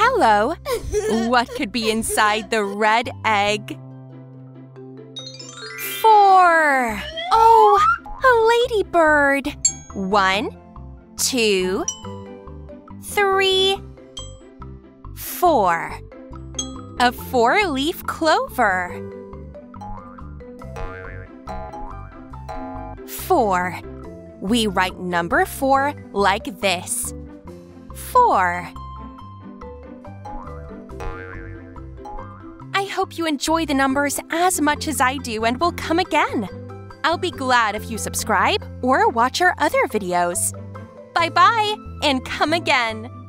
Hello. What could be inside the red egg? 4. Oh, a ladybird. 1, 2, 3, 4. A 4-leaf clover. 4. We write number 4 like this. 4. I hope you enjoy the numbers as much as I do and will come again. I'll be glad if you subscribe or watch our other videos. Bye-bye and come again!